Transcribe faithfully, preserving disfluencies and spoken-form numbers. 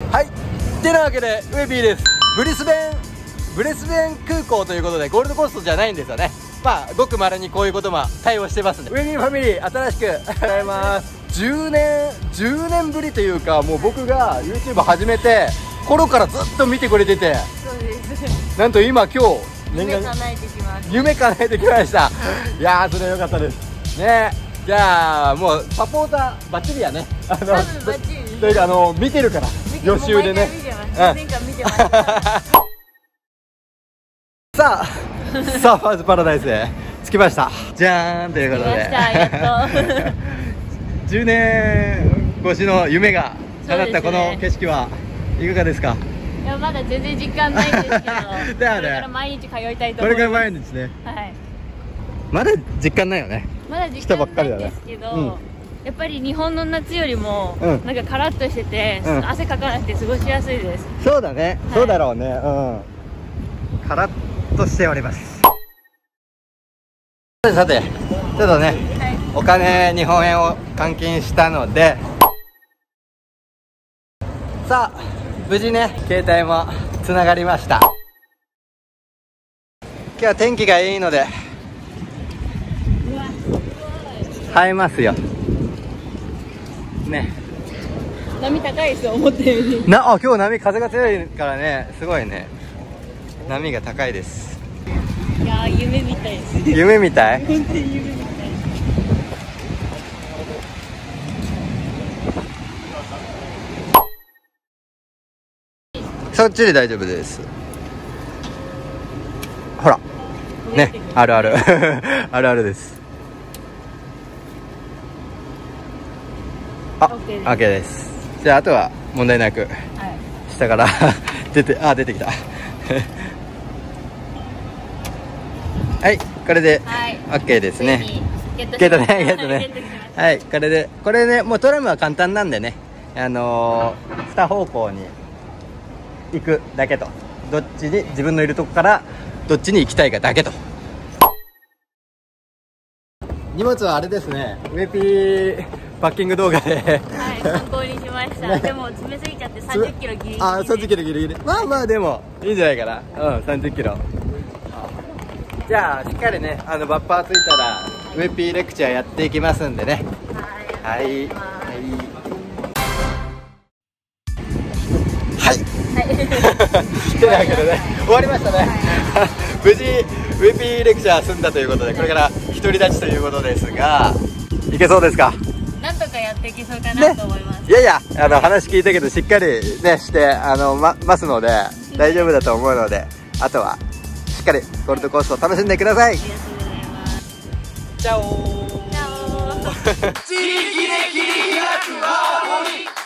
はい、てなわけでウエピーです。ブリスベンブレスベン空港ということでゴールドコーストじゃないんですよね。まあごくまれにこういうことも対応してますんで、ウエピーファミリー新しくございます。じゅうねんじゅうねんぶりというか、もう僕が YouTube 始めて頃からずっと見てくれてて、 そうです。 なんと今今日夢叶えてきます。 夢叶えてきました。いやー、それは良かったですね。じゃあもうサポーターバッチリやね。あの多分バッチリ。 というかあの見てるから予習でね。 前回見てました。 さあサーファーズパラダイスへ着きました。じゃーんということで、 やっとじゅうねん越しの夢が叶ったこの景色はいかがですか？ いや、まだ全然実感ないんですけどだよね、 これから毎日通いたいと思います。 これから毎日ね。 はい、 まだ実感ないよね。 まだ実感ないんですけど、 うん、 やっぱり日本の夏よりも、 うん、 なんかカラッとしてて、うん、汗かかなくて過ごしやすいです。 そうだね、はい、そうだろうね。うん、カラッとしております。さて、ちょっとね、はい、お金日本円を換金したので、さあ無事ね携帯もつながりました。今日は天気がいいので映えますよね。 波高いですよ、思ったより。 なあ、今日波風が強いからね、すごいね、波が高いです。 いやー、夢みたいです。 夢みたい。 本当に夢みたい。 そっちで大丈夫です。ほらね、あるあるあるあるです。あ、オッケーです。じゃああとは問題なく、はい、下から出て、あ、出てきたはい、これで オーケー ですね。ゲットね、ゲットね。はい、これで、これね、もうトラムは簡単なんでね、あのー、に方向に行くだけと、どっちに自分のいるとこからどっちに行きたいかだけと。荷物はあれですね、ウエピーパッキング動画ではい、 参考にしました、ね、でも詰めすぎちゃってさんじゅっキロギリギリ。 あ、さんじゅっキロギリギリ。まあまあでもいいんじゃないかな。うん、さんじゅっキロ。じゃあしっかりね、あのバッパーついたらウエピーレクチャーやっていきますんでね。はい、はい、はい、というわけでね、終わりましたね、はい、無事ウエピーレクチャー済んだということで、これから独り立ちということですが、いけそうですか？ なんとかやっていけそうかなと思います、ね、 いやいや、あの話聞いたけどしっかりねして、あの、ま、ますので大丈夫だと思うので、あとはしっかりゴールドコーストを楽しんでください。ありがとうございます。チャオーチャオー地域で切り開く青森。